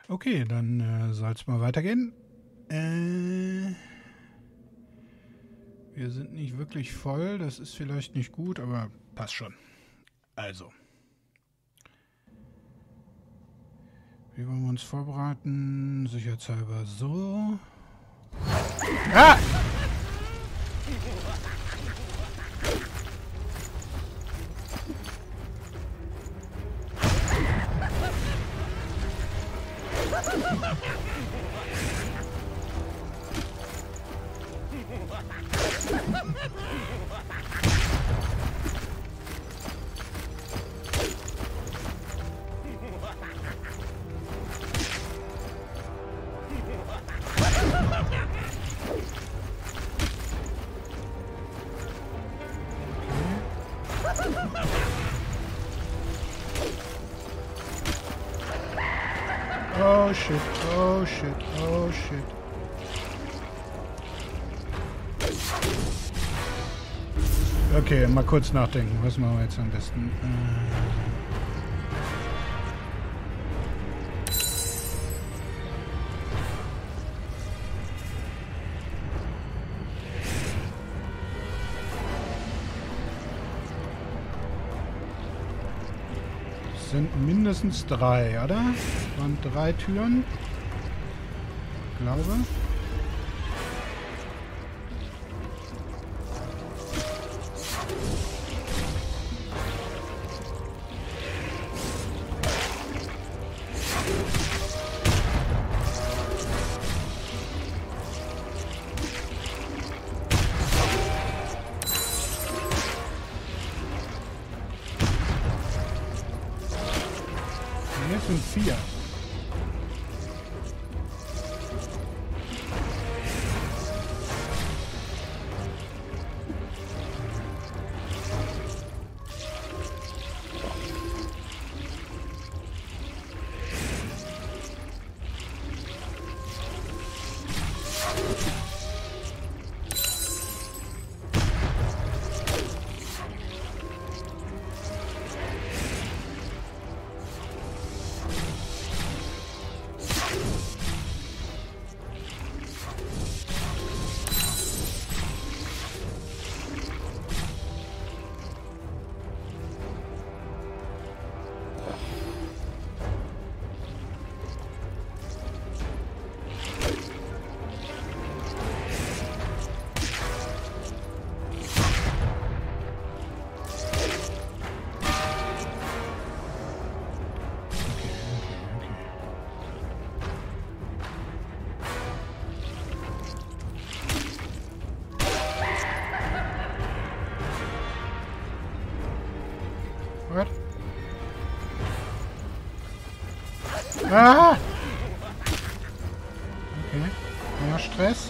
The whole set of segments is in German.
Okay, dann soll es mal weitergehen. Wir sind nicht wirklich voll. Das ist vielleicht nicht gut, aber passt schon. Also, wie wollen wir uns vorbereiten? Sicherheitshalber so. Ah! Oh shit, oh shit, oh shit. Okay, mal kurz nachdenken. Was machen wir jetzt am besten? Es sind mindestens 3, oder? Es waren 3 Türen. Ich glaube. Hier sind 4. What? Ah! Okay. Mehr Stress.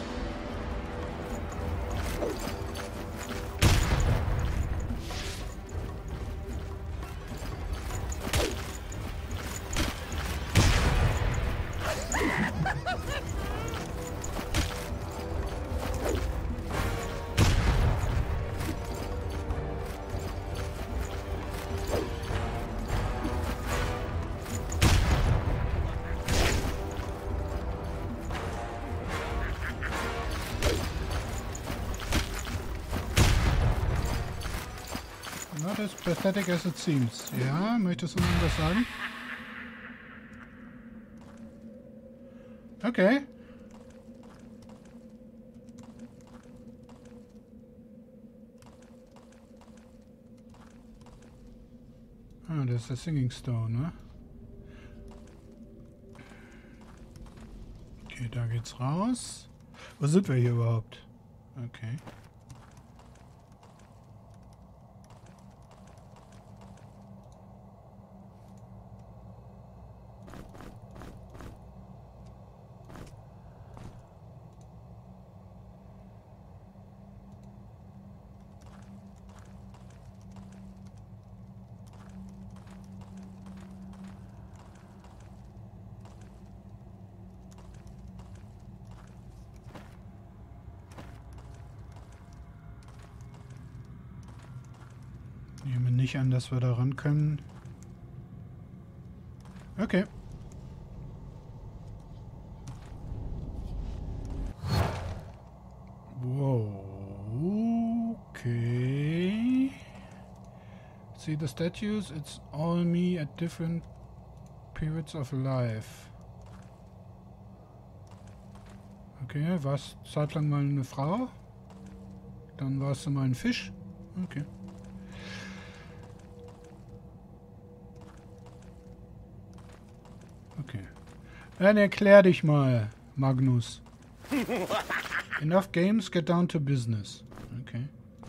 Not as pathetic as it seems. Ja, möchtest du noch was sagen? Okay. Ah, das ist der Singing Stone, ne? Okay, da geht's raus. Wo sind wir hier überhaupt? Okay. Ich nehme nicht an, dass wir da ran können. Okay. See the statues? It's all me at different periods of life. Okay, warst zeitlang mal eine Frau? Dann warst du mal ein Fisch? Okay. Okay. Dann erklär dich mal, Magnus. Enough games, get down to business. Okay.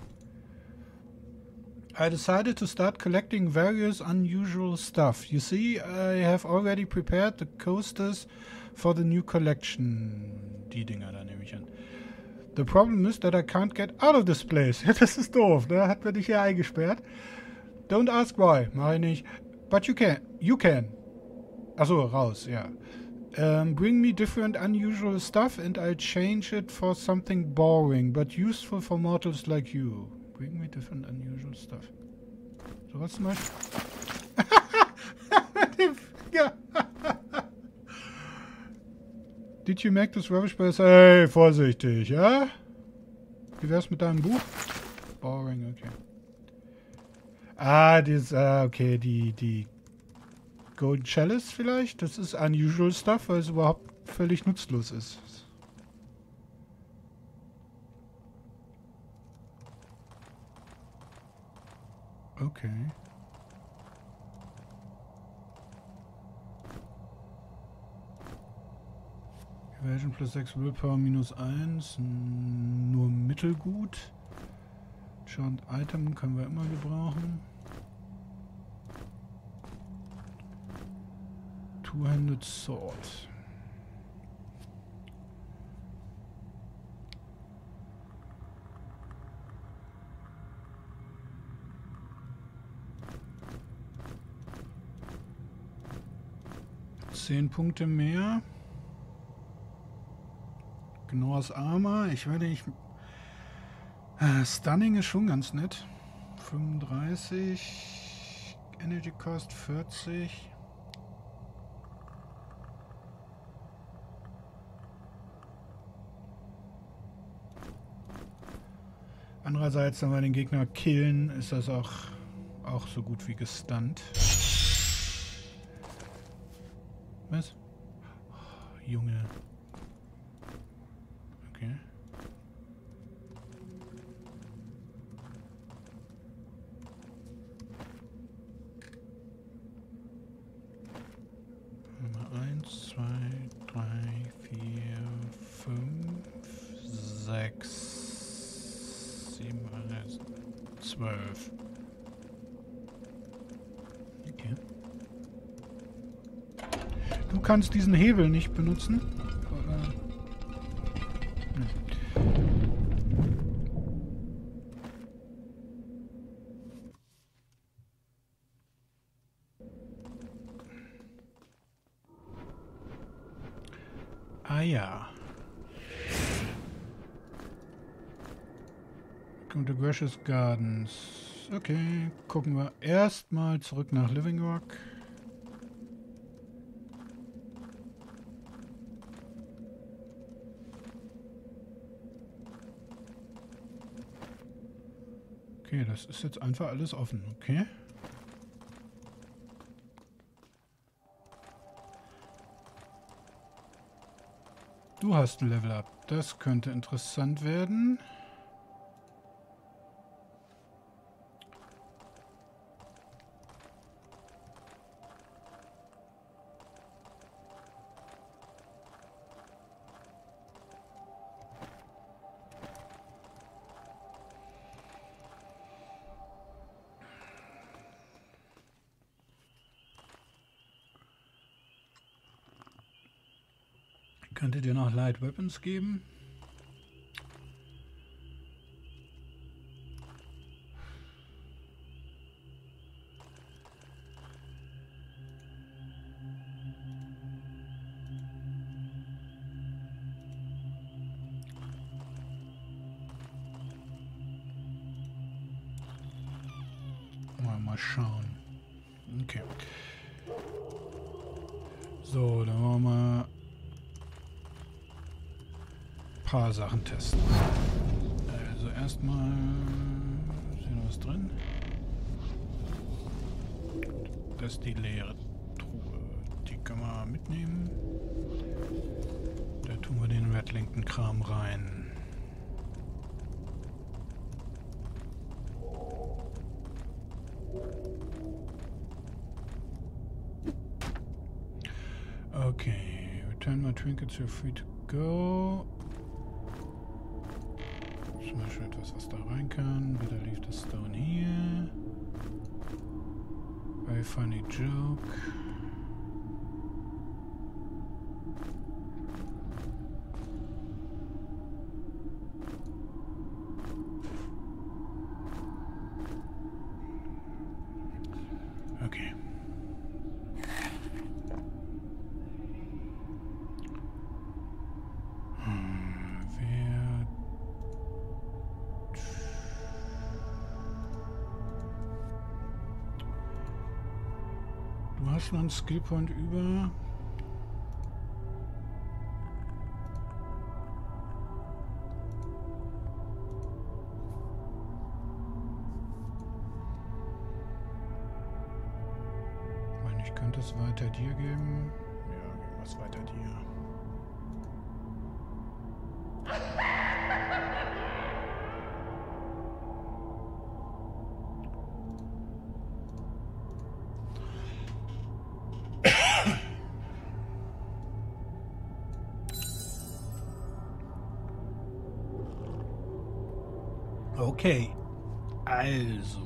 I decided to start collecting various unusual stuff. You see, I have already prepared the coasters for the new collection. Die Dinger da nehme ich an. The problem is that I can't get out of this place. Das ist doof, ne? Hat man dich hier eingesperrt. Don't ask why. Mach ich nicht. But you can. You can. Achso, raus, ja. Bring me different unusual stuff and I'll change it for something boring, but useful for mortals like you. Bring me different unusual stuff. So was zum Beispiel. Mit dem Finger. Did you make this rubbish by... Hey, vorsichtig, ja? Wie wär's mit deinem Buch? Boring, okay. Ah, okay, die Golden Chalice vielleicht? Das ist unusual stuff, weil es überhaupt völlig nutzlos ist. Okay. Evasion plus 6 Willpower minus 1. Nur mittelgut. Charmed Item können wir immer gebrauchen. Two-handed Sword. Zehn Punkte mehr. Gnor's Armor. Ich werde nicht... Stunning ist schon ganz nett. 35. Energy Cost 40. Andererseits, wenn wir den Gegner killen, ist das auch so gut wie gestunt. Was? Oh, Junge. Okay. Nummer 1, 2, 3, 4, 5, 6, 7, 12. Okay. Du kannst diesen Hebel nicht benutzen. Ah ja. Come to Gracious Gardens. Okay, gucken wir erstmal zurück nach Living Rock. Okay, das ist jetzt einfach alles offen, okay? Du hast ein Level Up. Das könnte interessant werden. Könnte dir noch Light Weapons geben? Mal schauen. Okay. So, dann wollen wir mal paar Sachen testen. Also erstmal ist hier noch was drin. Das ist die leere Truhe. Die können wir mitnehmen. Da tun wir den Redlington-Kram rein. Okay. Return my trinkets, you're free to go. Zum Beispiel etwas, was da rein kann. Better leave the stone here. Very funny joke. Okay. Du hast noch einen Skillpoint über. Ich meine, ich könnte es weiter dir geben. Ja, geben wir es weiter dir. Okay, also.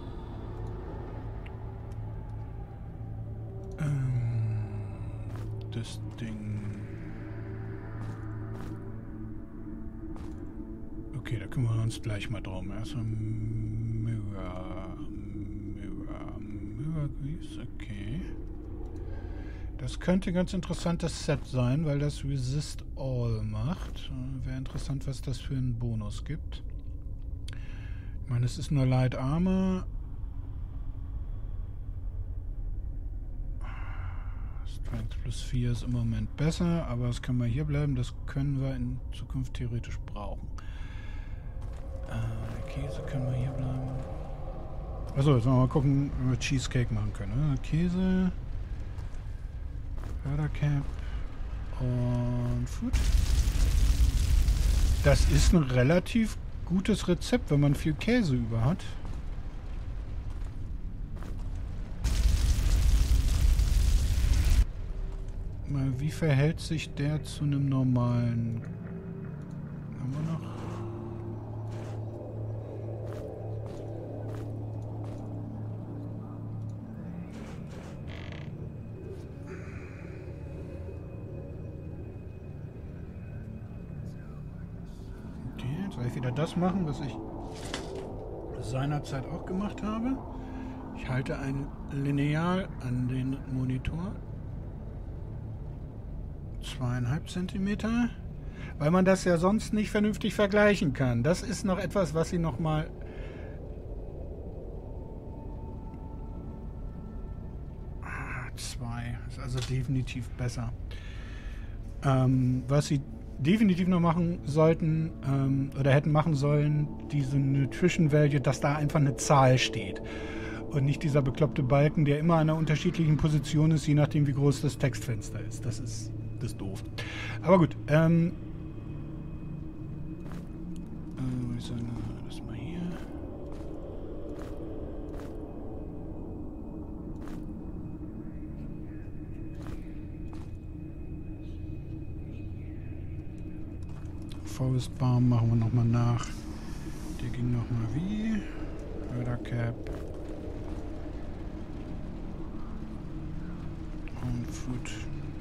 Das Ding. Okay, da kümmern wir uns gleich mal drum. Erstmal Mirror Grease, okay. Das könnte ein ganz interessantes Set sein, weil das Resist All macht. Wäre interessant, was das für einen Bonus gibt. Ich meine, es ist nur Light Armor. Strength plus 4 ist im Moment besser, aber es kann mal hier bleiben. Das können wir in Zukunft theoretisch brauchen. Käse können wir hier bleiben. Achso, jetzt wollen wir mal gucken, ob wir Cheesecake machen können. Käse, Fördercap und Food. Das ist ein relativ gutes Rezept, wenn man viel Käse über hat. Mal, wie verhält sich der zu einem normalen? Haben wir noch? Soll ich wieder das machen, was ich seinerzeit auch gemacht habe? Ich halte ein Lineal an den Monitor. 2,5 Zentimeter. Weil man das ja sonst nicht vernünftig vergleichen kann. Das ist noch etwas, was sie nochmal... Zwei. Ist also definitiv besser. Was sie definitiv noch machen sollten oder hätten machen sollen, diese Nutrition Value, dass da einfach eine Zahl steht und nicht dieser bekloppte Balken, der immer an einer unterschiedlichen Position ist, je nachdem wie groß das Textfenster ist. Das ist doof. Aber gut, ich sage, das mal hier. Forest Barm machen wir nochmal nach. Der ging nochmal wie? Fördercap. Und Food.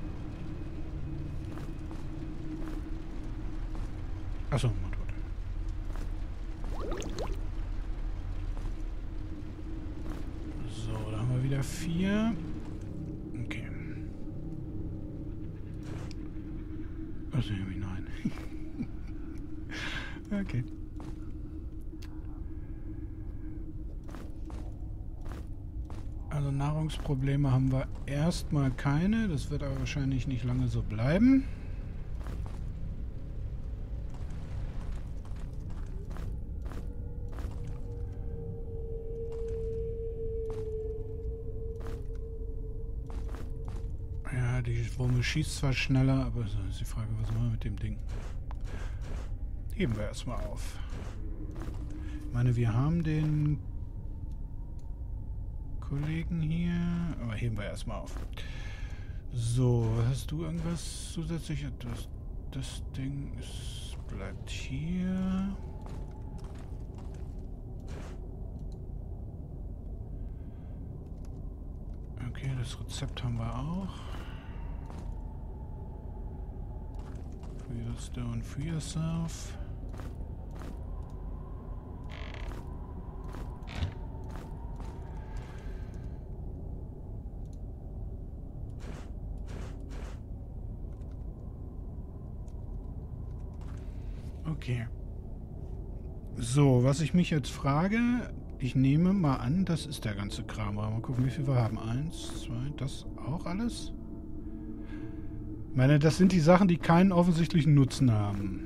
Achso, Motor. So, da haben wir wieder 4. Okay. Also, nein. Okay. Also Nahrungsprobleme haben wir erstmal keine. Das wird aber wahrscheinlich nicht lange so bleiben. Die Wumme schießt zwar schneller, aber so ist die Frage, was machen wir mit dem Ding? Heben wir erstmal auf. Ich meine, wir haben den Kollegen hier, aber heben wir erstmal auf. So, hast du irgendwas zusätzliches? Das Ding bleibt hier. Okay, das Rezept haben wir auch. Stone for yourself. Okay. So, was ich mich jetzt frage, ich nehme mal an, das ist der ganze Kram. Mal gucken, wie viel wir haben. 1, 2, das auch alles? Ich meine, das sind die Sachen, die keinen offensichtlichen Nutzen haben.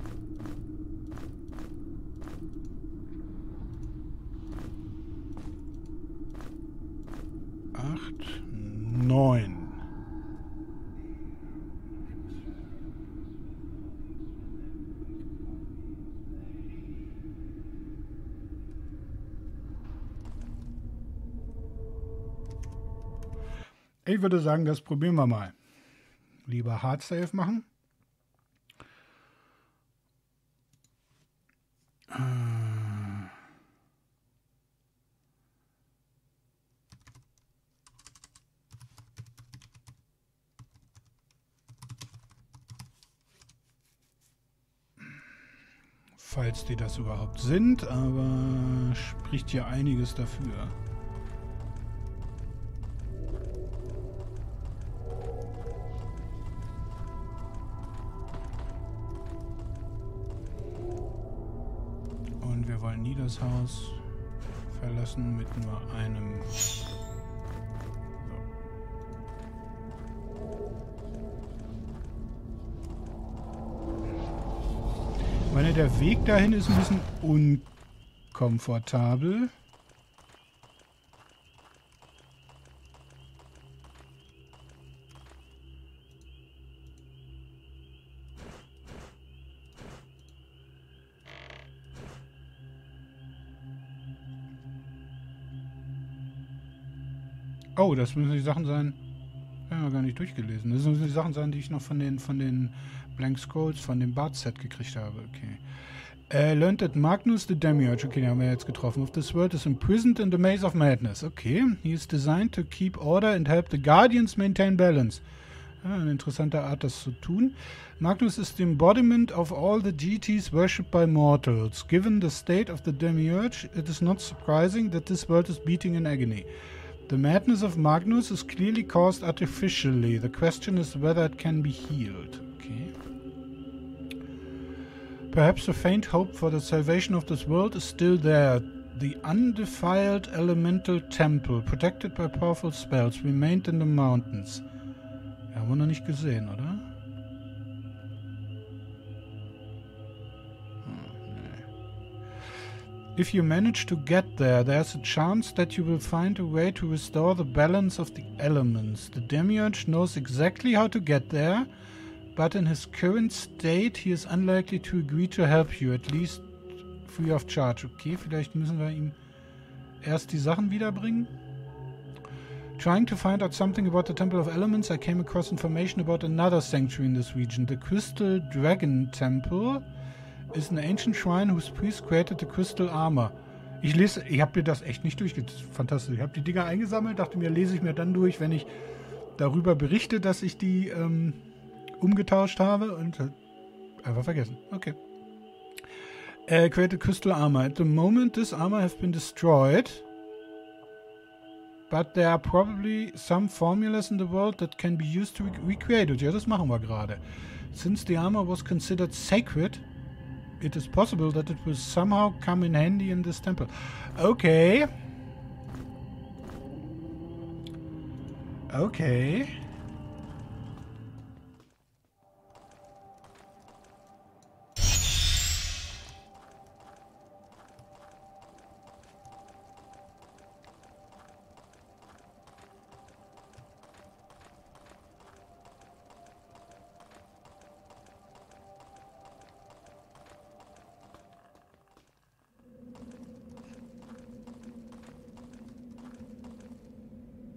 Acht, 9. Ich würde sagen, das probieren wir mal. Lieber Hard Save machen. Falls die das überhaupt sind, aber spricht hier einiges dafür. Und wir wollen nie das Haus verlassen mit nur einem. Ich meine, der Weg dahin ist ein bisschen unkomfortabel. Oh, das müssen die Sachen sein. Ich habe gar nicht durchgelesen. Das müssen die Sachen sein, die ich noch von den Blank Scrolls, von dem Bard-Set gekriegt habe. Okay. Learned that Magnus the Demiurge, okay, den haben wir jetzt getroffen, of this world is imprisoned in the maze of madness. Okay. He is designed to keep order and help the Guardians maintain balance. Ja, eine interessante Art, das zu tun. Magnus is the embodiment of all the deities worshipped by mortals. Given the state of the Demiurge, it is not surprising that this world is beating in agony. The madness of Magnus is clearly caused artificially. The question is whether it can be healed. Okay. Perhaps a faint hope for the salvation of this world is still there. The undefiled elemental temple, protected by powerful spells, remained in the mountains. Ja, haben wir noch nicht gesehen, oder? If you manage to get there, there's a chance that you will find a way to restore the balance of the elements. The Demiurge knows exactly how to get there, but in his current state, he is unlikely to agree to help you, at least free of charge. Okay, vielleicht müssen wir ihm erst die Sachen wiederbringen. Trying to find out something about the Temple of Elements, I came across information about another sanctuary in this region, the Crystal Dragon Temple. Is an ancient shrine whose priest created the crystal armor. Ich habe mir das echt nicht durchgelesen. Fantastisch. Ich habe die Dinger eingesammelt, dachte mir, lese ich mir dann durch, wenn ich darüber berichte, dass ich die umgetauscht habe und einfach vergessen. Okay. Created crystal armor. At the moment, this armor has been destroyed. But there are probably some formulas in the world that can be used to recreate it. Ja, das machen wir gerade. Since the armor was considered sacred, it is possible that it will somehow come in handy in this temple. Okay. Okay.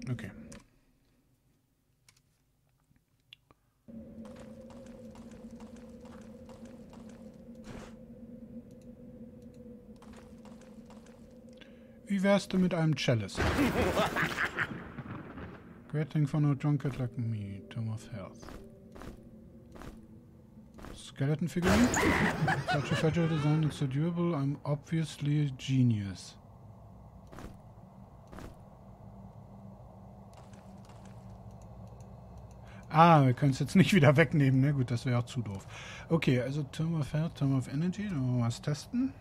Okay. Wie wärst du mit einem Chalice? Great thing for no drunkard like me. Tome of Health. Skeleton figurine? Such a fragile design and so durable, I'm obviously a genius. Ah, wir können es jetzt nicht wieder wegnehmen, ne? Gut, das wäre auch zu doof. Okay, also Tome of Health, Tome of Energy, dann wollen wir was testen.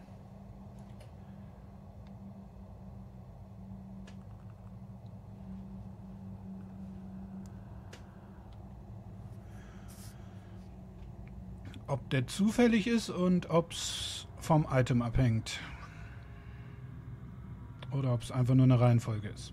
Ob der zufällig ist und ob es vom Item abhängt. Oder ob es einfach nur eine Reihenfolge ist.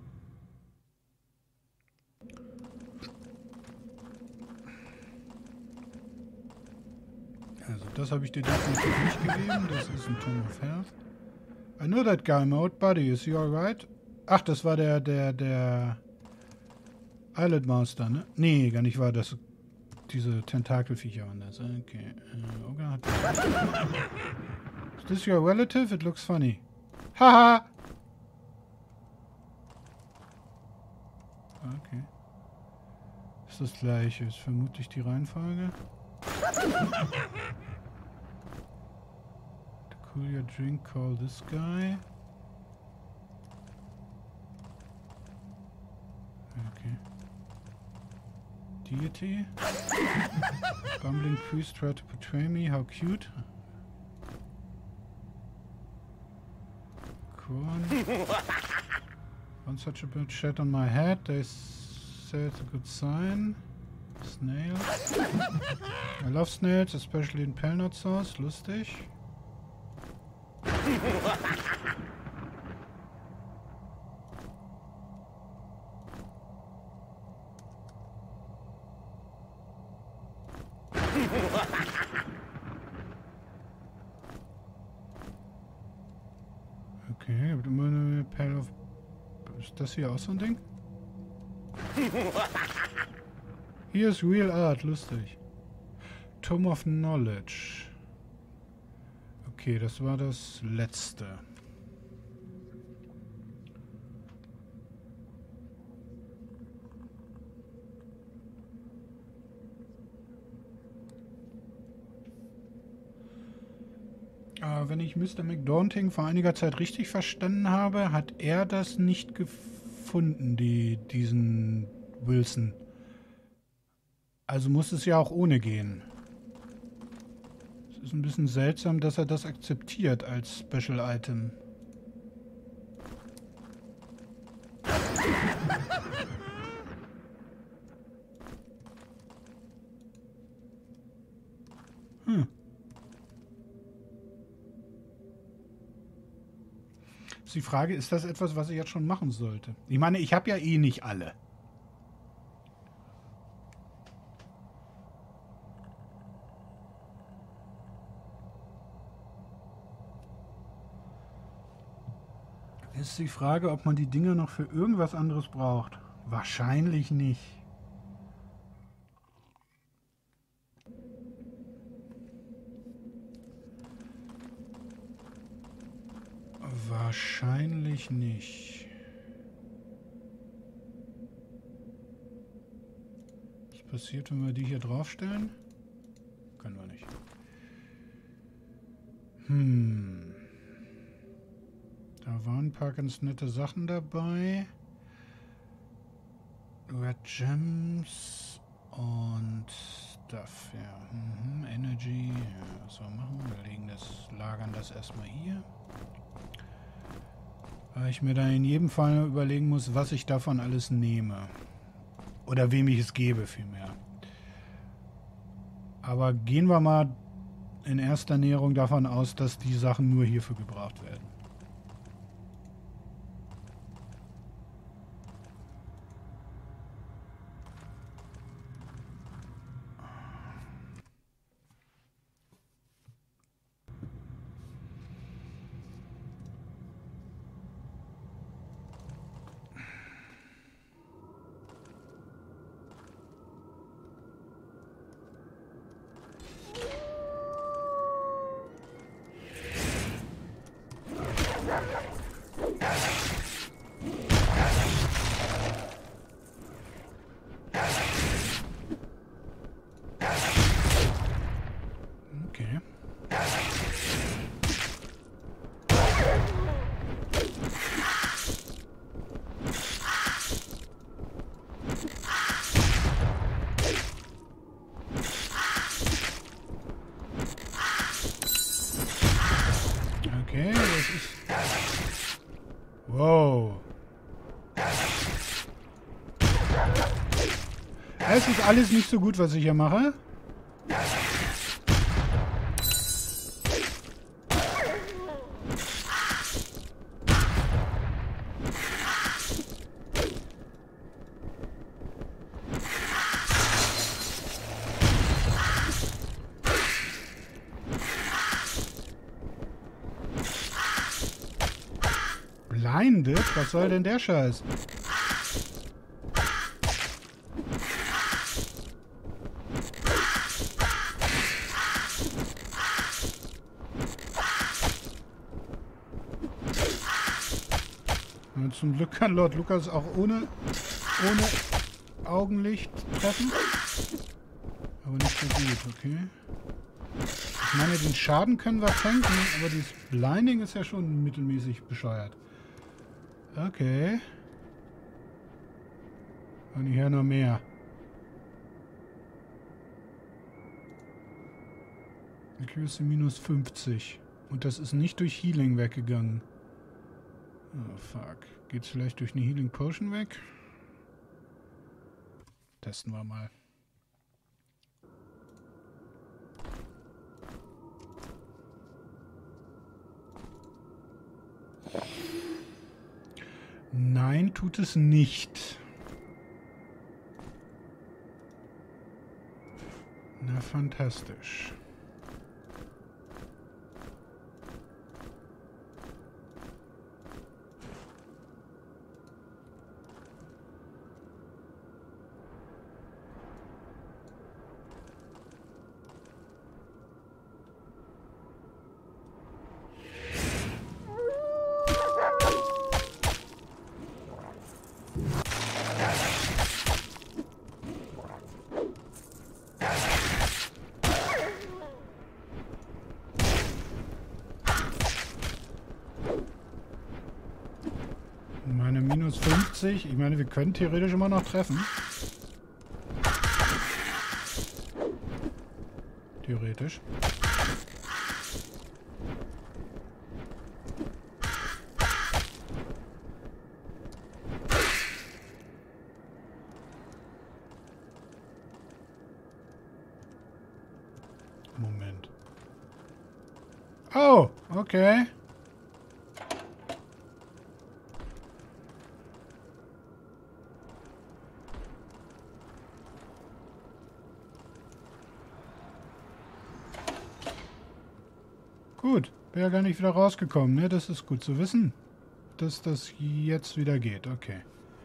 Also das habe ich dir definitiv nicht gegeben. Das ist ein Tome of Health. I know that guy, my old buddy. Is he alright? Ach, das war der Island Master, ne? Nee, gar nicht wahr. Das diese Tentakelviecher waren das. Okay. Oga hat... Is this your relative? It looks funny. Haha! Okay. Ist das gleiche. Ist vermutlich die Reihenfolge. Peculiar drink, call this guy. Okay. Deity. Bumbling priest tried to betray me. How cute. Corn. One such a bird shat on my head. They say it's a good sign. Snail. I love snails, especially in Pelnut sauce. Lustig. Okay, aber immer eine Pale of... Ist das hier auch so ein Ding? Hier ist Real Art, lustig. Tome of Knowledge. Okay, das war das letzte. Wenn ich Mr. McDaunting vor einiger Zeit richtig verstanden habe, hat er das nicht gefunden, diesen Wilson. Also muss es ja auch ohne gehen. Es ist ein bisschen seltsam, dass er das akzeptiert als Special Item. Ist die Frage, ist das etwas, was ich jetzt schon machen sollte? Ich meine, ich habe ja eh nicht alle. Ist die Frage, ob man die Dinger noch für irgendwas anderes braucht. Wahrscheinlich nicht. Wahrscheinlich nicht. Was passiert, wenn wir die hier draufstellen? Können wir nicht. Da waren ein paar ganz nette Sachen dabei. Red Gems und Stuff, ja. Energy. Ja, was wir machen? Wir lagern das erstmal hier. Weil ich mir dann in jedem Fall überlegen muss, was ich davon alles nehme. Oder wem ich es gebe, vielmehr. Aber gehen wir mal in erster Näherung davon aus, dass die Sachen nur hierfür gebraucht werden. Okay. Okay, das ist... Wow. Es ist alles nicht so gut, was ich hier mache. Blinded? Was soll denn der Scheiß? Und zum Glück kann Lord Lukas auch ohne Augenlicht treffen. Aber nicht so gut, okay. Ich meine, den Schaden können wir tanken, aber dieses Blinding ist ja schon mittelmäßig bescheuert. Okay. Und hier noch mehr. Accuracy minus 50. Und das ist nicht durch Healing weggegangen. Oh, fuck. Geht's vielleicht durch eine Healing Potion weg? Testen wir mal. Nein, tut es nicht. Na, fantastisch. Meine minus 50. Ich meine, wir können theoretisch immer noch treffen. Theoretisch. Moment. Oh, okay. Gut, wäre ja gar nicht wieder rausgekommen, ne? Das ist gut zu wissen, dass das jetzt wieder geht. Okay.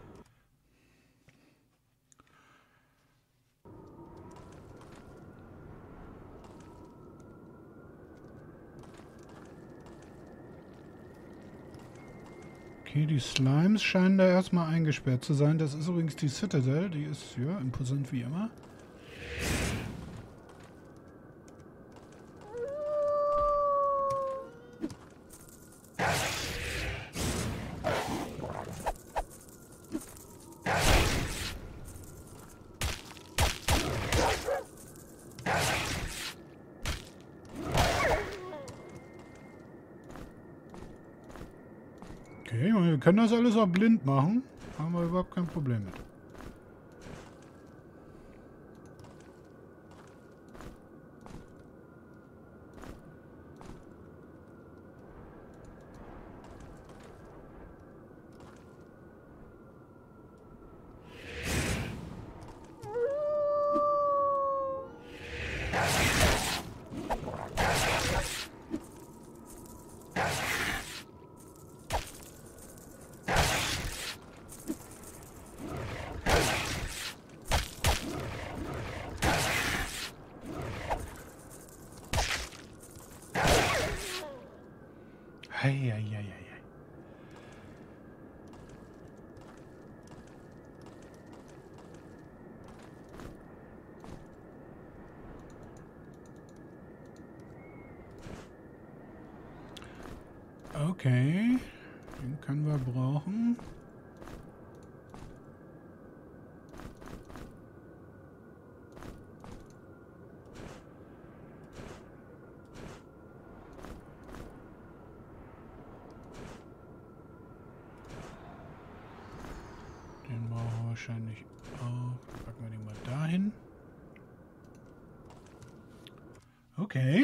Okay, die Slimes scheinen da erstmal eingesperrt zu sein. Das ist übrigens die Citadel. Die ist, ja, imposant wie immer. Okay, wir können das alles auch blind machen. Haben wir überhaupt kein Problem mit. Eieieiei. Okay. Den können wir brauchen. Den brauchen wir wahrscheinlich auch. Packen wir den mal dahin. Okay.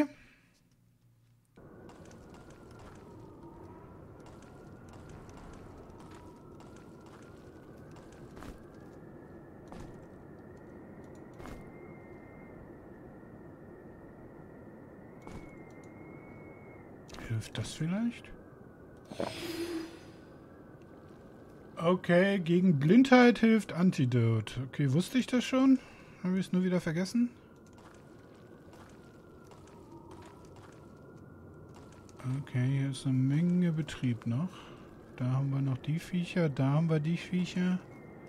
Hilft das vielleicht? Okay, gegen Blindheit hilft Antidote. Okay, wusste ich das schon? Habe ich es nur wieder vergessen? Okay, hier ist eine Menge Betrieb noch. Da haben wir noch die Viecher, da haben wir die Viecher.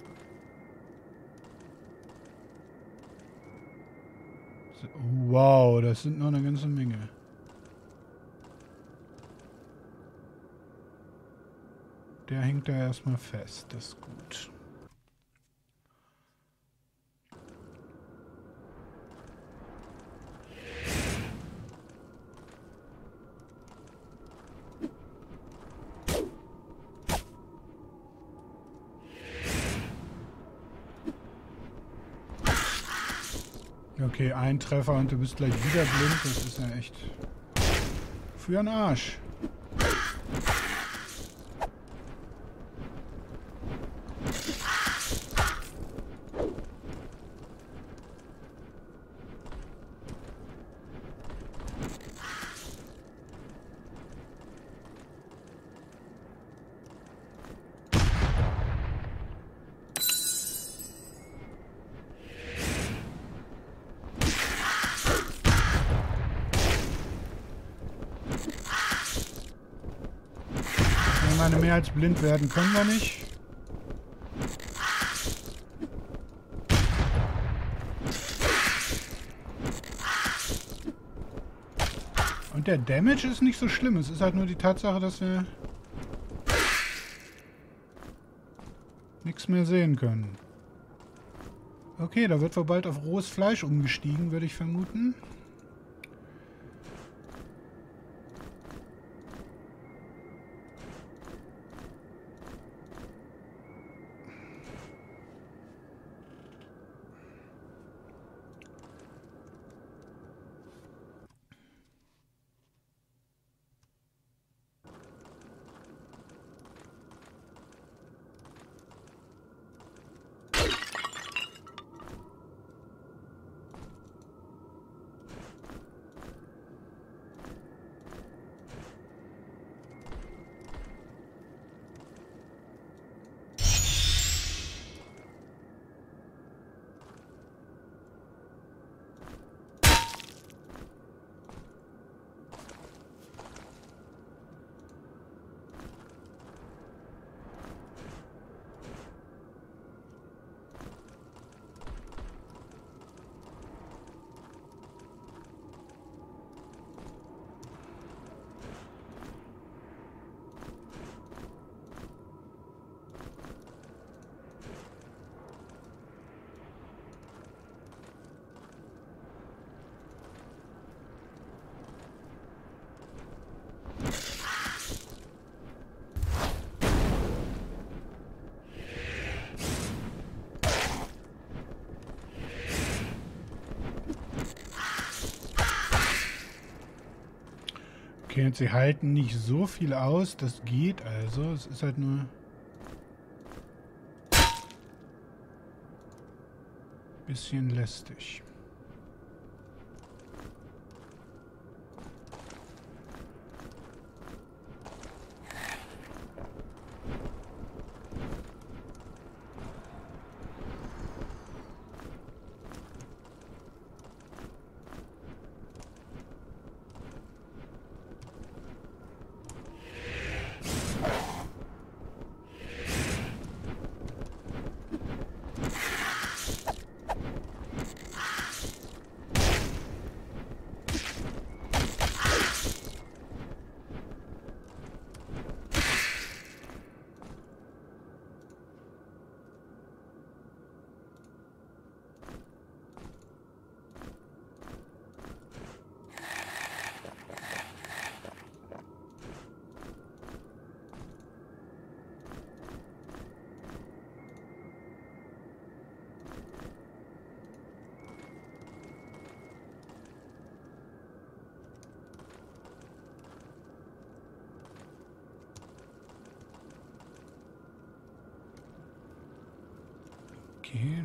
So, wow, das sind noch eine ganze Menge. Der hängt da erstmal fest, das ist gut. Okay, ein Treffer und du bist gleich wieder blind. Das ist ja echt für einen Arsch. Mehr als blind werden können wir nicht. Und der Damage ist nicht so schlimm. Es ist halt nur die Tatsache, dass wir nichts mehr sehen können. Okay, da wird wohl bald auf rohes Fleisch umgestiegen, würde ich vermuten. Okay, und sie halten nicht so viel aus, das geht also. Es ist halt nur ein bisschen lästig.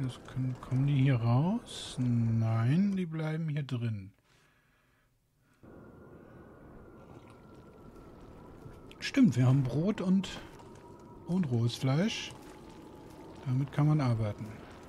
Kommen die hier raus? Nein, die bleiben hier drin. Stimmt, wir haben Brot und rohes Fleisch. Damit kann man arbeiten.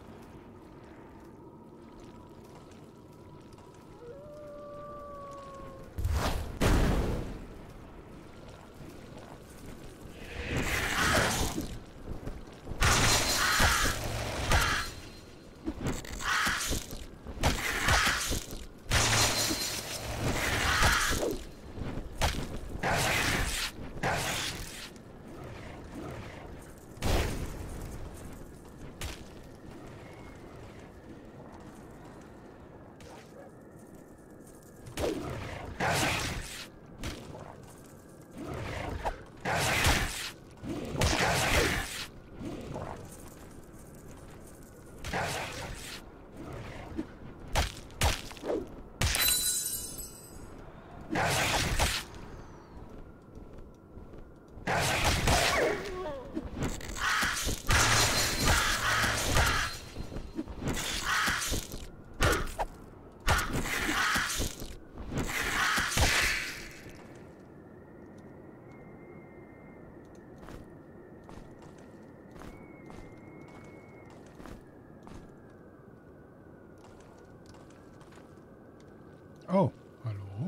Oh, hallo.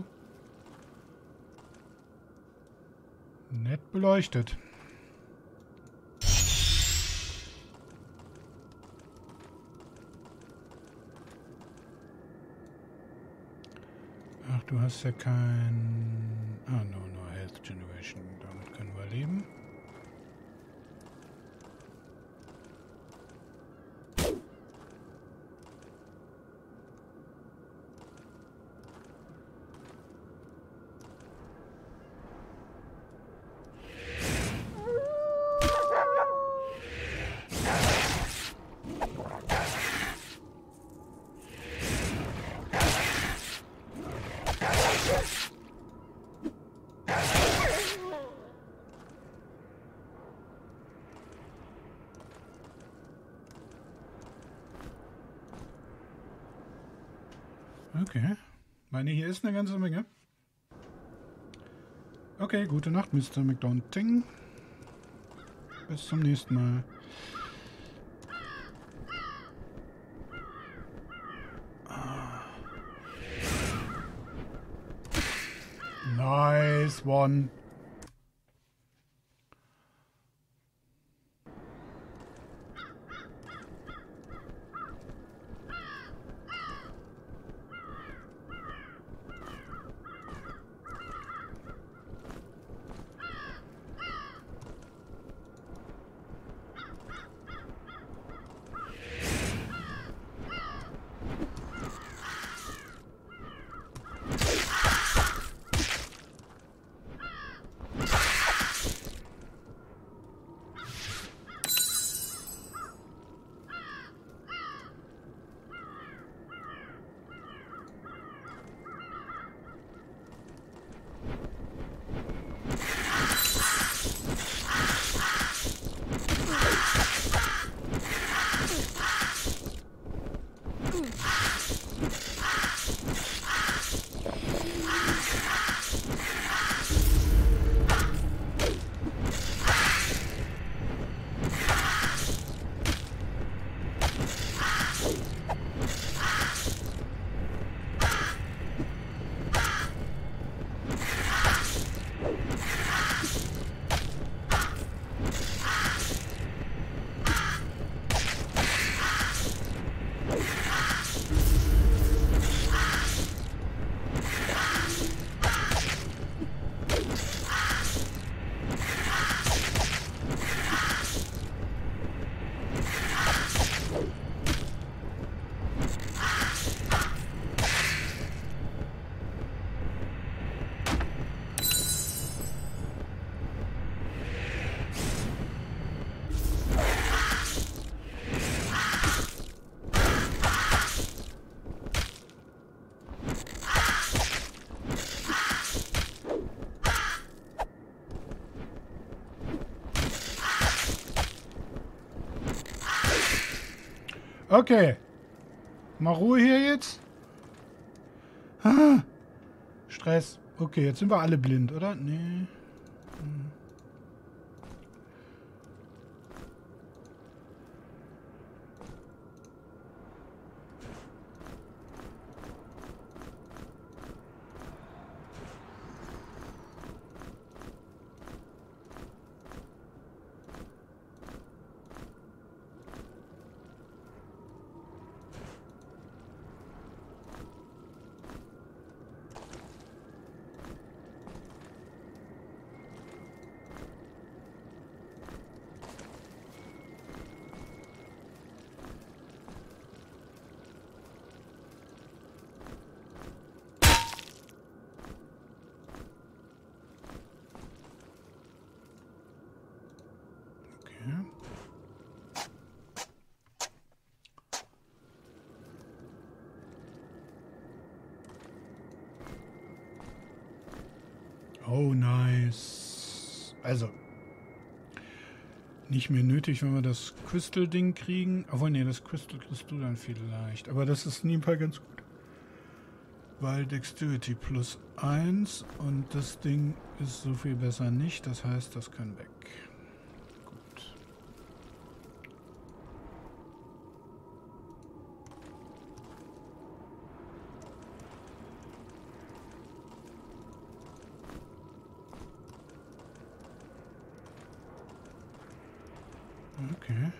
Nett beleuchtet. Ach, du hast ja kein... Ah, no Health Generation. Damit können wir leben. Okay. Meine, hier ist eine ganze Menge. Okay, gute Nacht, Mr. McDonald. Bis zum nächsten Mal. Nice one. Okay. Mal Ruhe hier jetzt. Ah, Stress. Okay, jetzt sind wir alle blind, oder? Nee. Okay. Oh, nice. Also, nicht mehr nötig, wenn wir das Crystal-Ding kriegen. Obwohl, nee, das Crystal kriegst du dann vielleicht. Aber das ist in jedem Fall ganz gut. Weil Dexterity plus 1 und das Ding ist so viel besser nicht. Das heißt, das kann weg. Gut. Okay.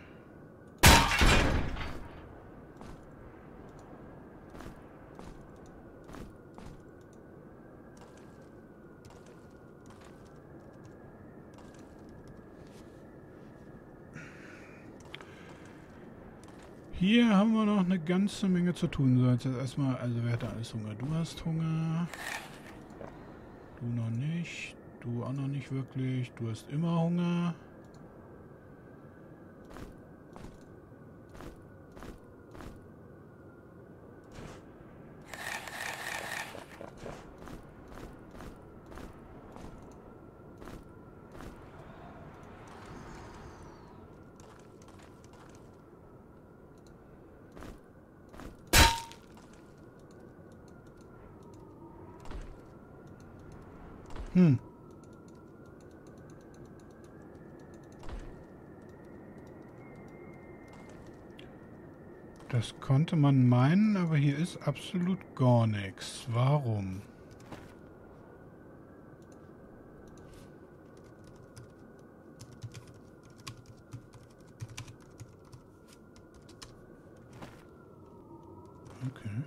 Hier haben wir noch eine ganze Menge zu tun. So, jetzt erstmal, also wer hat da alles Hunger? Du hast Hunger. Du noch nicht. Du auch noch nicht wirklich. Du hast immer Hunger. Hm. Das konnte man meinen, aber hier ist absolut gar nichts. Warum? Okay.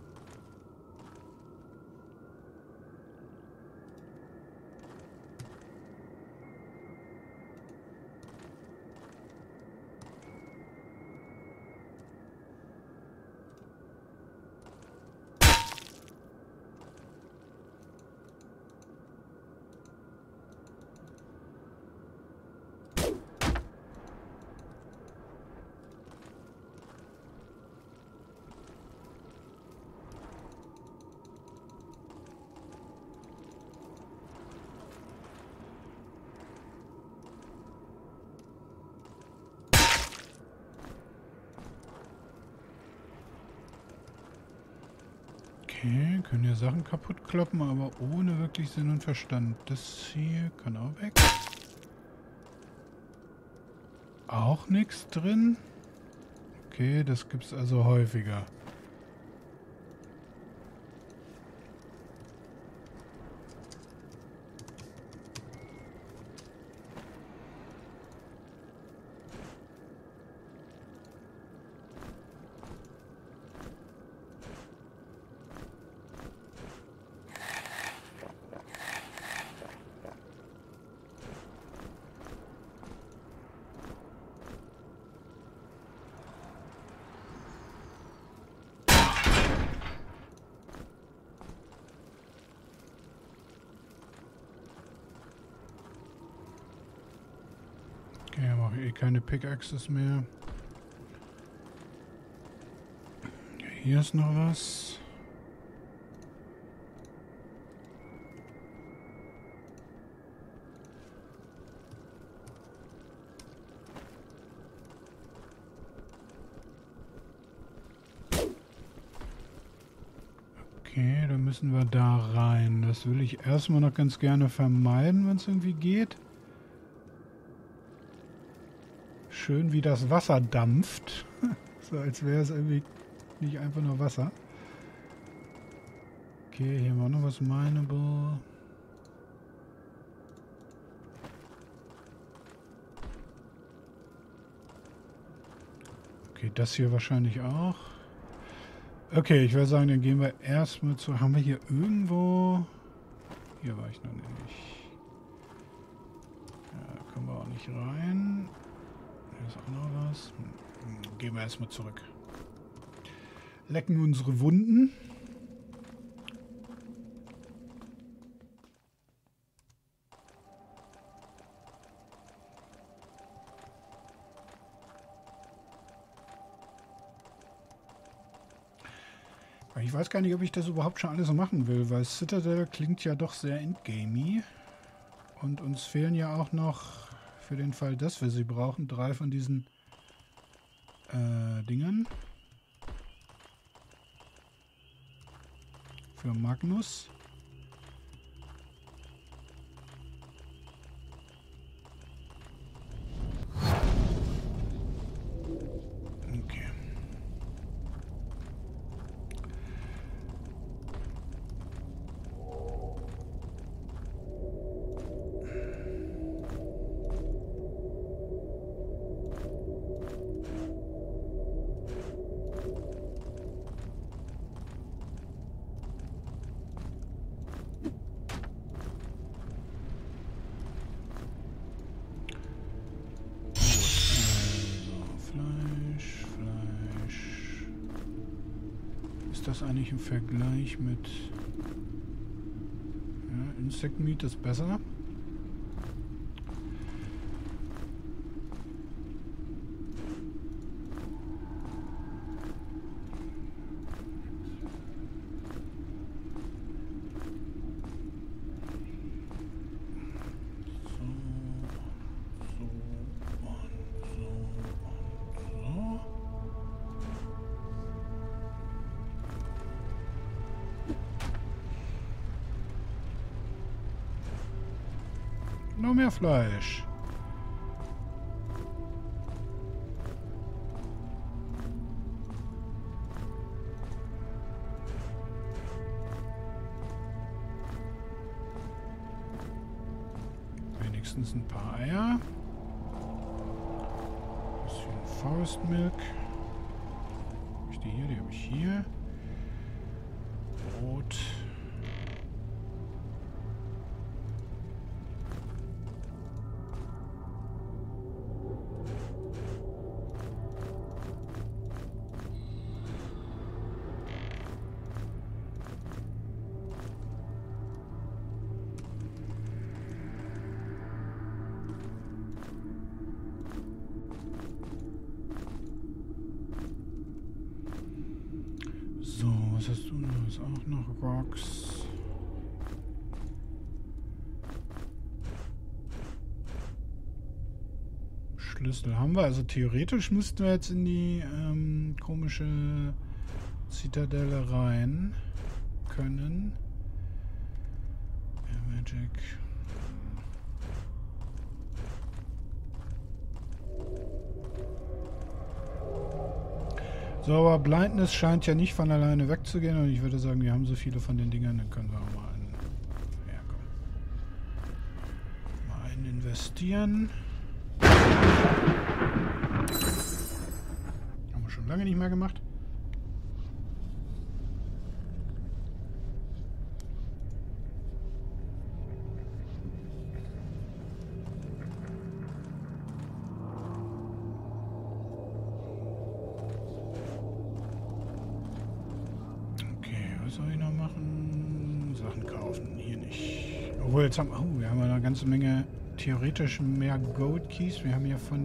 Okay, können ja Sachen kaputt kloppen, aber ohne wirklich Sinn und Verstand. Das hier kann auch weg. Auch nichts drin. Okay, das gibt's also häufiger. Okay, mache eh keine Pickaxes mehr. Hier ist noch was. Okay, dann müssen wir da rein. Das will ich erstmal noch ganz gerne vermeiden, wenn es irgendwie geht. Schön, wie das Wasser dampft. So, als wäre es irgendwie nicht einfach nur Wasser. Okay, hier war noch was mineable. Okay, das hier wahrscheinlich auch. Okay, ich würde sagen, dann gehen wir erstmal zu... Haben wir hier irgendwo... Hier war ich noch nicht. Ja, da kommen wir auch nicht rein. Hier ist auch noch was. Gehen wir erstmal zurück. Lecken unsere Wunden. Ich weiß gar nicht, ob ich das überhaupt schon alles so machen will, weil Citadel klingt ja doch sehr endgamey. Und uns fehlen ja auch noch, für den Fall, dass wir sie brauchen, 3 von diesen Dingern. Für Magnus. Okay. Das eigentlich im Vergleich mit Insect Meat ist besser. Noch mehr Fleisch. Wenigstens ein paar Eier. Ein bisschen Forest Milk. Habe ich die hier? Die habe ich hier. Brot. So, was hast du noch? Ist auch noch Rocks. Schlüssel haben wir. Also theoretisch müssten wir jetzt in die komische Zitadelle rein können. Magic. So, aber Blindness scheint ja nicht von alleine wegzugehen und ich würde sagen, wir haben so viele von den Dingern, dann können wir auch mal einen, ja, komm, mal einen investieren. Haben wir schon lange nicht mehr gemacht. Was soll ich noch machen? Sachen kaufen. Hier nicht. Obwohl, jetzt haben wir haben eine ganze Menge theoretisch mehr Gold Keys. Wir haben ja von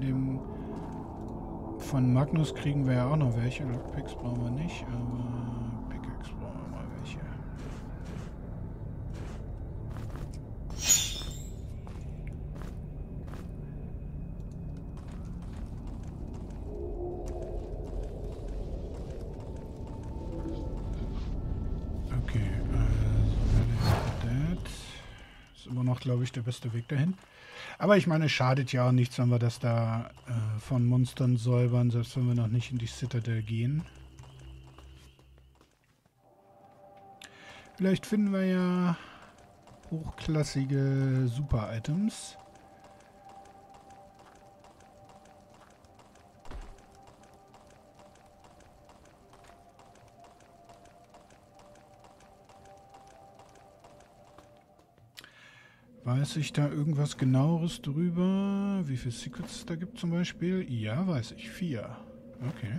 Magnus kriegen wir ja auch noch welche. Lockpicks brauchen wir nicht, aber Pickaxe brauchen wir mal welche. Okay. immer noch, glaube ich, der beste Weg dahin. Aber ich meine, es schadet ja auch nichts, wenn wir das da von Monstern säubern, selbst wenn wir noch nicht in die Citadel gehen. Vielleicht finden wir ja hochklassige Super-Items. Weiß ich da irgendwas genaueres drüber? Wie viele Secrets es da gibt zum Beispiel? Ja, weiß ich. 4. Okay.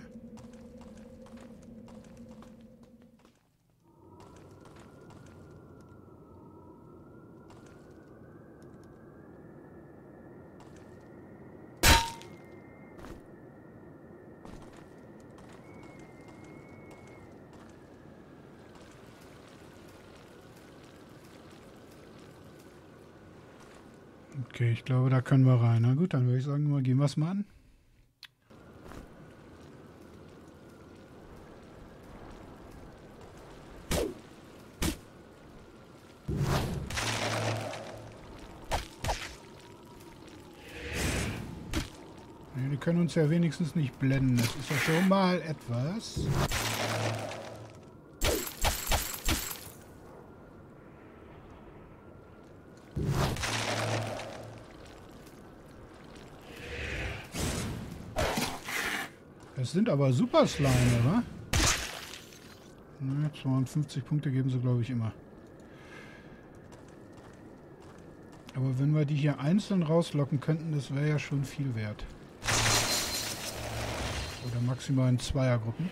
Okay, ich glaube, da können wir rein. Na gut, dann würde ich sagen, gehen wir es mal an. Nee, die können uns ja wenigstens nicht blenden. Das ist ja schon mal etwas. Das sind aber super Slime, oder? Ne, 52 Punkte geben sie, glaube ich, immer. Aber wenn wir die hier einzeln rauslocken könnten, das wäre ja schon viel wert. Oder maximal in Zweiergruppen.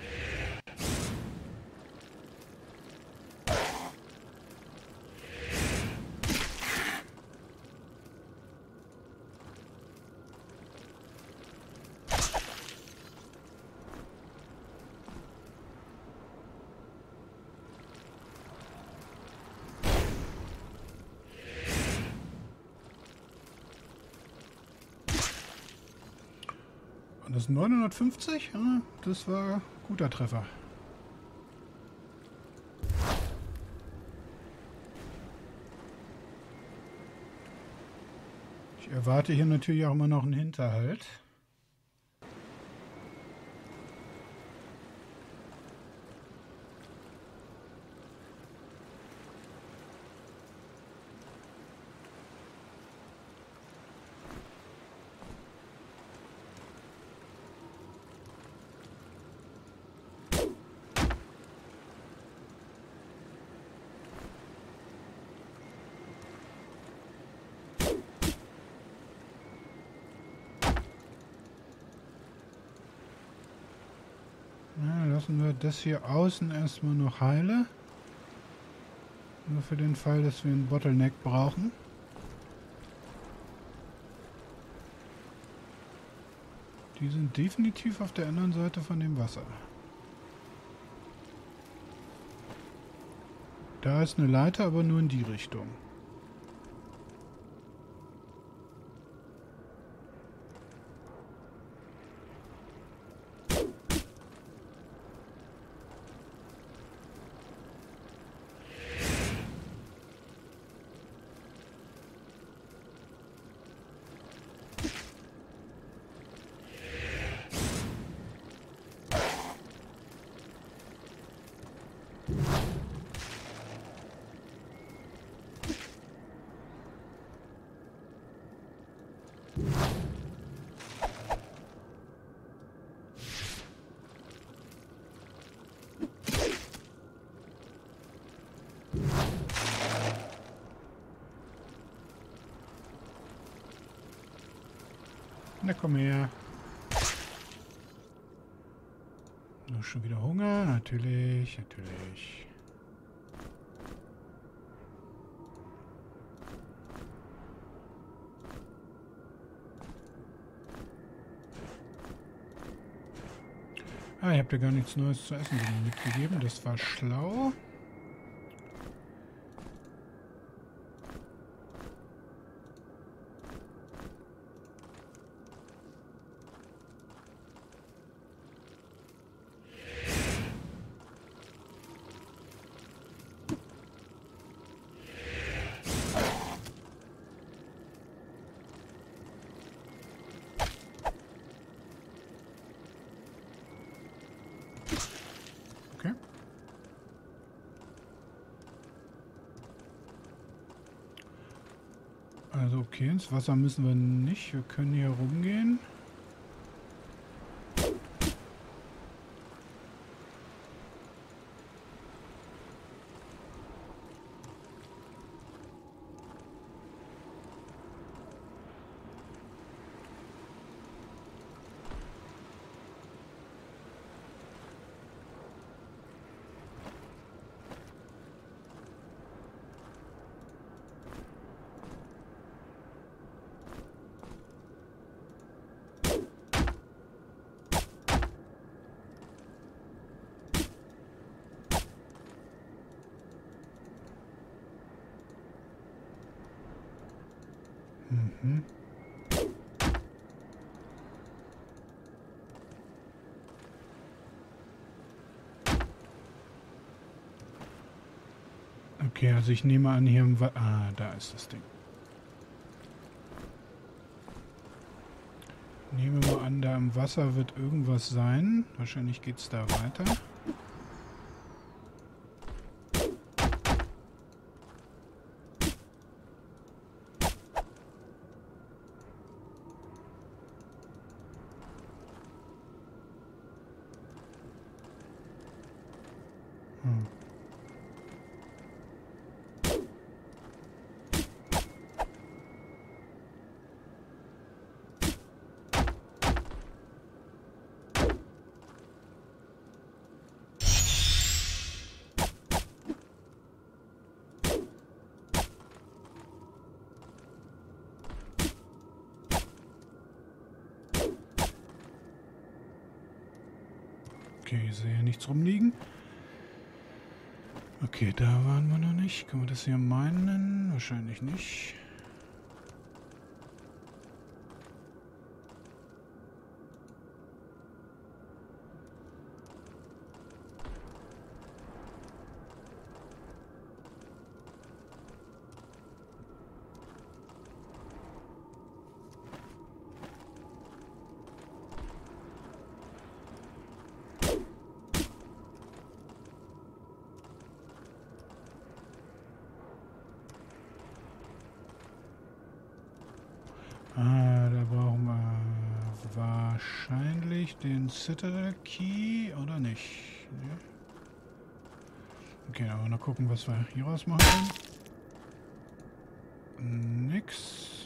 Das 950? Ja, das war ein guter Treffer. Ich erwarte hier natürlich auch immer noch einen Hinterhalt. Lassen wir das hier außen erstmal noch heile. Nur für den Fall, dass wir einen Bottleneck brauchen. Die sind definitiv auf der anderen Seite von dem Wasser. Da ist eine Leiter, aber nur in die Richtung. Na komm her. Nur schon wieder Hunger? Natürlich, natürlich. Ah, ich habe dir gar nichts Neues zu essen mitgegeben. Das war schlau. Also okay, ins Wasser müssen wir nicht. Wir können hier rumgehen. Mhm. Okay, also ich nehme an, hier im da ist das Ding. Nehmen wir mal an, da im Wasser wird irgendwas sein. Wahrscheinlich geht es da weiter. Hm. Okay, ich sehe hier nichts rumliegen. Okay, da waren wir noch nicht. Können wir das hier meinen? Wahrscheinlich nicht. Da brauchen wir wahrscheinlich den Citadel Key, oder nicht? Nee. Okay, aber noch gucken, was wir hier raus machen können. Nix.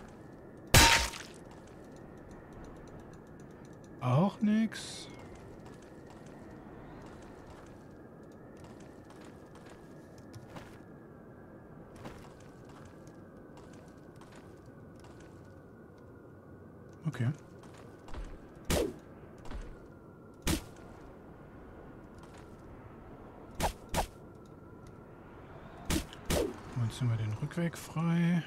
Auch nix. Okay. Jetzt sind wir den Rückweg frei.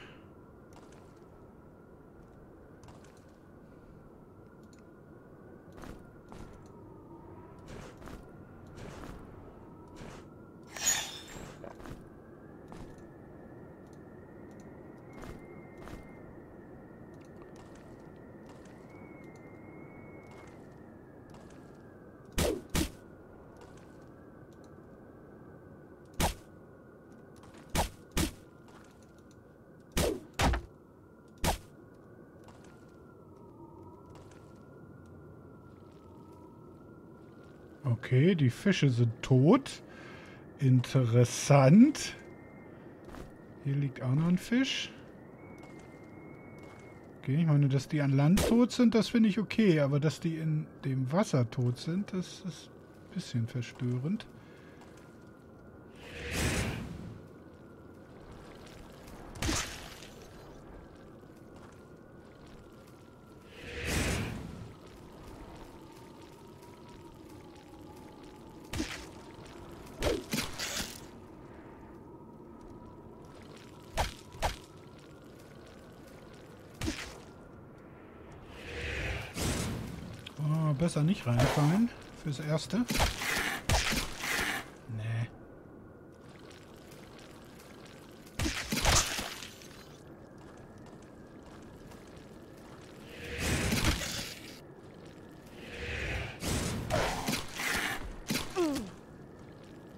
Okay, die Fische sind tot. Interessant. Hier liegt auch noch ein Fisch. Okay, ich meine, dass die an Land tot sind, das finde ich okay. Aber dass die in dem Wasser tot sind, das ist ein bisschen verstörend. Besser nicht reinfallen fürs Erste. Nee.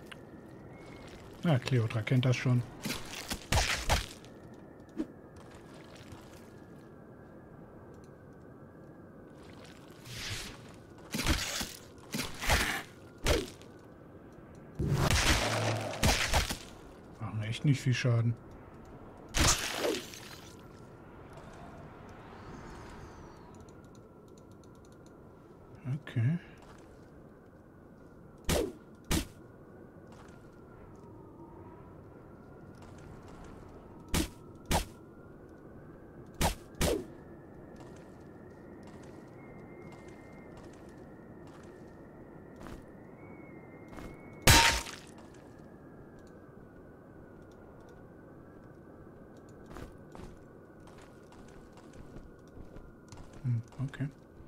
Ja, Kleopatra kennt das schon. echt nicht viel Schaden. Okay. Okay.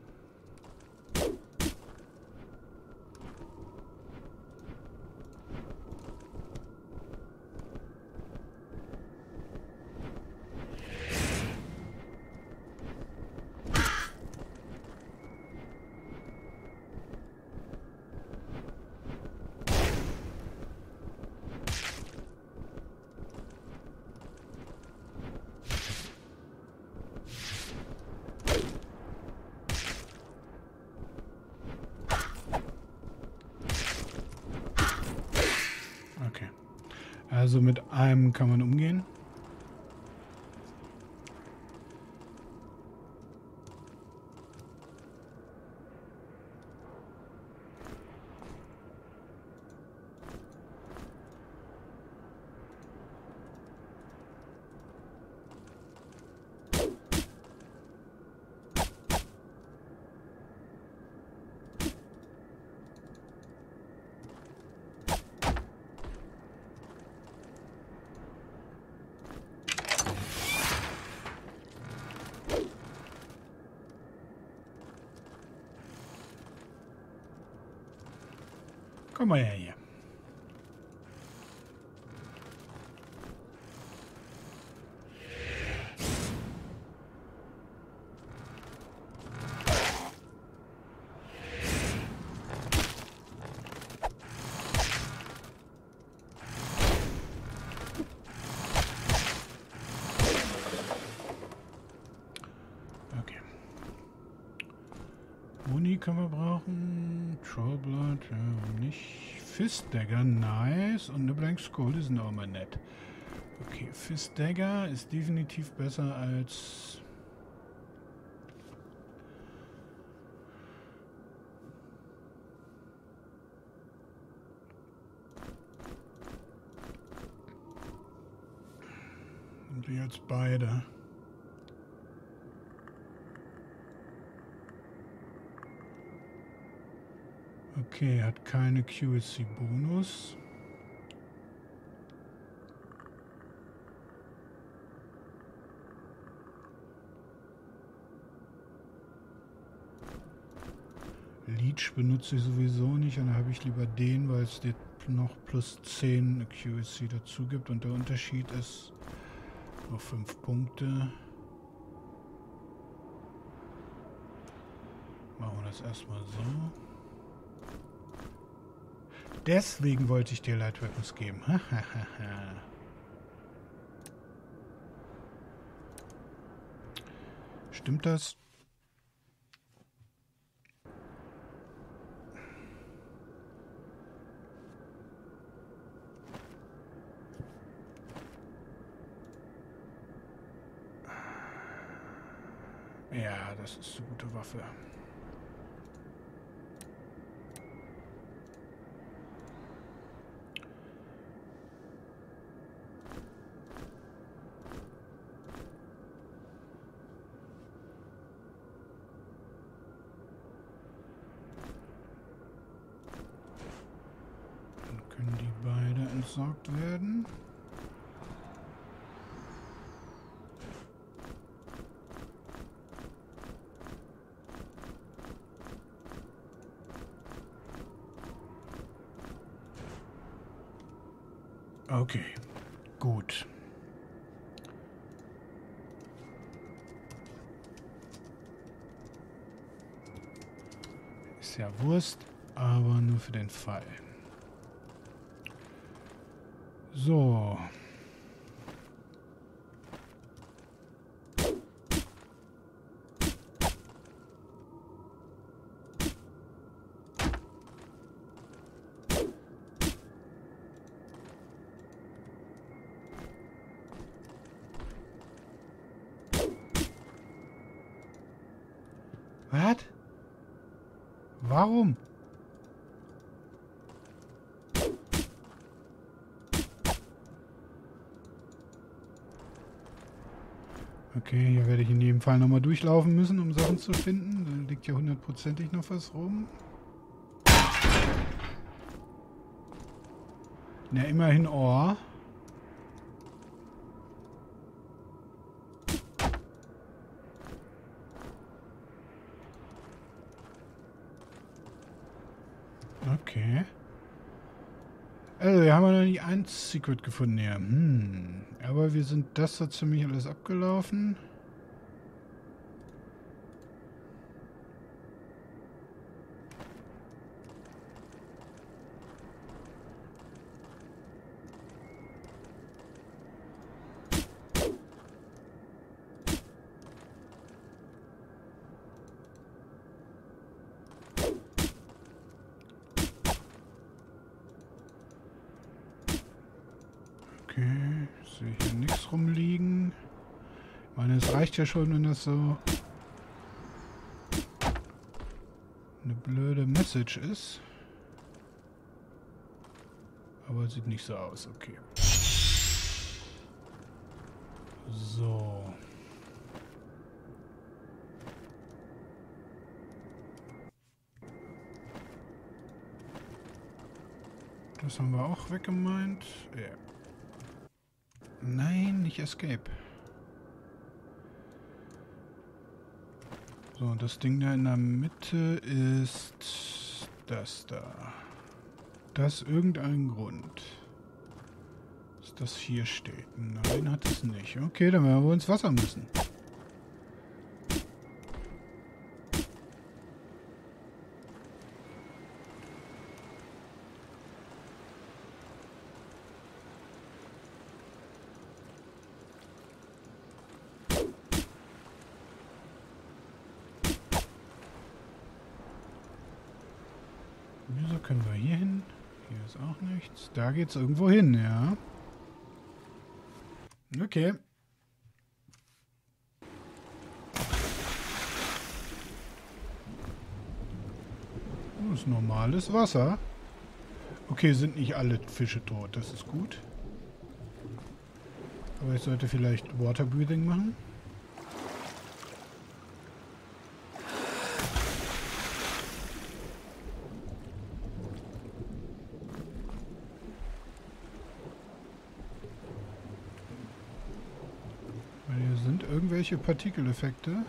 Okay. Also mit einem kann man umgehen. Komm mal her hier. Okay. Muni können wir brauchen. Trollblood, ja, nicht. Fist Dagger, nice. Und eine Blank Skull, die sind auch mal nett. Okay, Fist Dagger ist definitiv besser als... Und die als beide. Okay, hat keine QSC-Bonus. Leech benutze ich sowieso nicht und da habe ich lieber den, weil es dir noch plus 10 QSC dazu gibt und der Unterschied ist nur 5 Punkte. Machen wir das erstmal so. Deswegen wollte ich dir Light Weapons geben. Stimmt das? Ja, das ist eine gute Waffe. Dann können die beide entsorgt werden. Okay, gut. Ist ja Wurst, aber nur für den Fall. So. Was? Warum? Okay, hier werde ich in jedem Fall nochmal durchlaufen müssen, um Sachen zu finden. Da liegt ja hundertprozentig noch was rum. Na, immerhin Ohr. Okay. Also, wir haben ja noch nicht ein Secret gefunden hier. Aber wir sind das so ziemlich alles abgelaufen. Okay, sehe ich hier nichts rumliegen. Ich meine, es reicht ja schon, wenn das so eine blöde Message ist. Aber sieht nicht so aus, okay. So. Das haben wir auch weggemeint. Ja. Nein, nicht Escape. So, und das Ding da in der Mitte ist das da. Das irgendein Grund. Dass das hier steht. Nein, hat es nicht. Okay, dann werden wir ins Wasser müssen. Wieso können wir hier hin? Hier ist auch nichts. Da geht's irgendwo hin, ja. Okay. Das ist normales Wasser. Okay, sind nicht alle Fische tot. Das ist gut. Aber ich sollte vielleicht Water Breathing machen. Weil hier sind irgendwelche Partikeleffekte.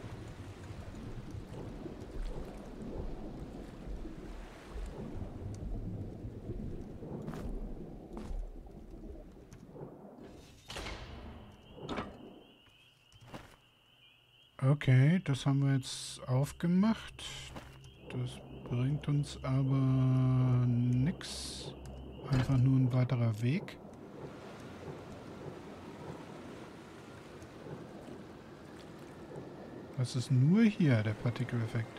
Okay, das haben wir jetzt aufgemacht. Das bringt uns aber nix. Einfach nur ein weiterer Weg. Das ist nur hier, der Partikeleffekt.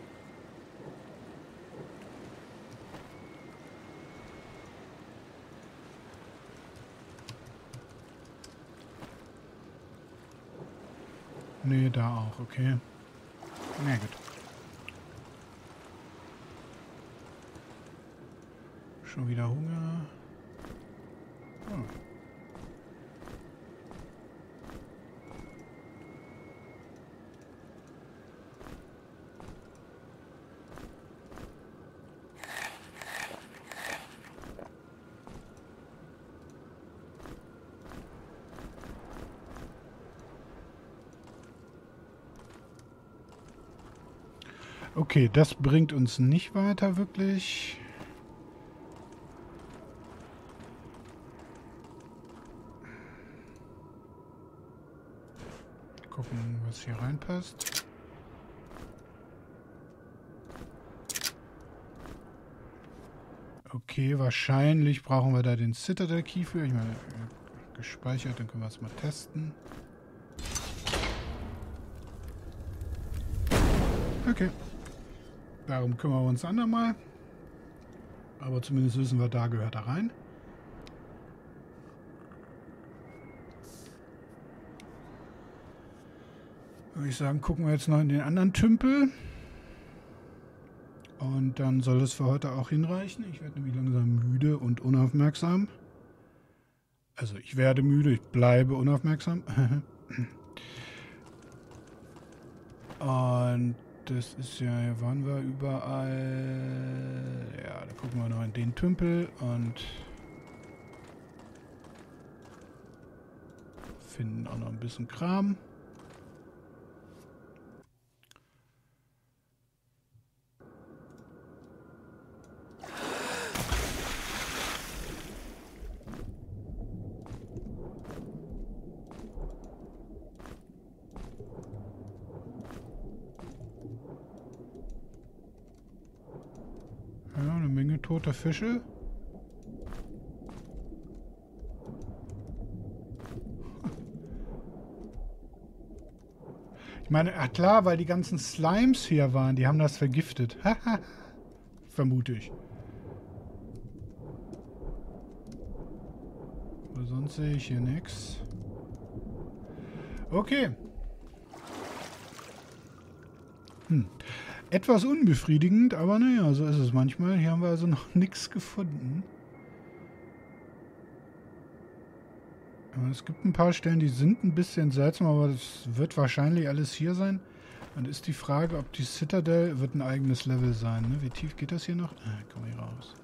Nee, da auch, okay. Na gut. Schon wieder Hunger. Oh. Okay, das bringt uns nicht weiter, wirklich. Gucken, was hier reinpasst. Okay, wahrscheinlich brauchen wir da den Citadel Key für. Ich meine, gespeichert, dann können wir es mal testen. Okay. Darum kümmern wir uns andermal. Aber zumindest wissen wir, da gehört er rein. Würde ich sagen, gucken wir jetzt noch in den anderen Tümpel. Und dann soll es für heute auch hinreichen. Ich werde nämlich langsam müde und unaufmerksam. Also ich werde müde, ich bleibe unaufmerksam. Und das ist ja, hier waren wir überall. Ja, da gucken wir noch in den Tümpel und finden auch noch ein bisschen Kram. Ja, eine Menge toter Fische. Ich meine, klar, weil die ganzen Slimes hier waren, die haben das vergiftet. Vermute ich. Aber sonst sehe ich hier nichts. Okay. Etwas unbefriedigend, aber naja, so ist es manchmal. Hier haben wir also noch nichts gefunden. Es gibt ein paar Stellen, die sind ein bisschen seltsam, aber das wird wahrscheinlich alles hier sein. Dann ist die Frage, ob die Citadel wird ein eigenes Level sein. Ne? Wie tief geht das hier noch? Komm hier raus.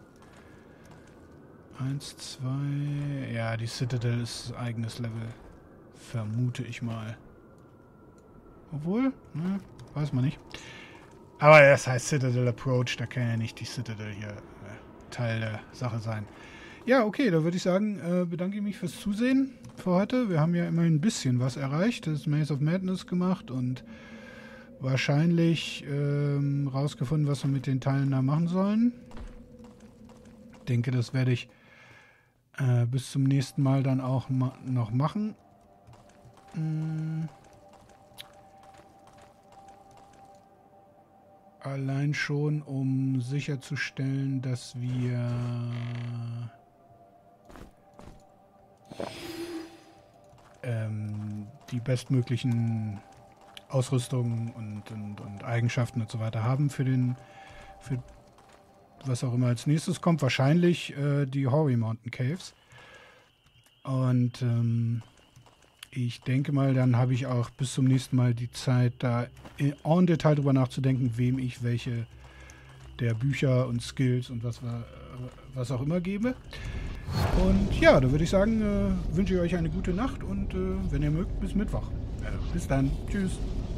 1, 2... Ja, die Citadel ist ein eigenes Level. Vermute ich mal. Obwohl, ne? Weiß man nicht. Aber das heißt Citadel Approach, da kann ja nicht die Citadel hier Teil der Sache sein. Ja, okay, da würde ich sagen, bedanke ich mich fürs Zusehen für heute. Wir haben ja immerhin ein bisschen was erreicht. Das Maze of Madness gemacht und wahrscheinlich rausgefunden, was wir mit den Teilen da machen sollen. Ich denke, das werde ich bis zum nächsten Mal dann auch noch machen. Allein schon, um sicherzustellen, dass wir die bestmöglichen Ausrüstungen und Eigenschaften und so weiter haben für was auch immer als nächstes kommt. Wahrscheinlich die Hoary Mountain Caves. Und ich denke mal, dann habe ich auch bis zum nächsten Mal die Zeit, da en Detail drüber nachzudenken, wem ich welche der Bücher und Skills und was auch immer gebe. Und ja, da würde ich sagen, wünsche ich euch eine gute Nacht und wenn ihr mögt, bis Mittwoch. Bis dann. Tschüss.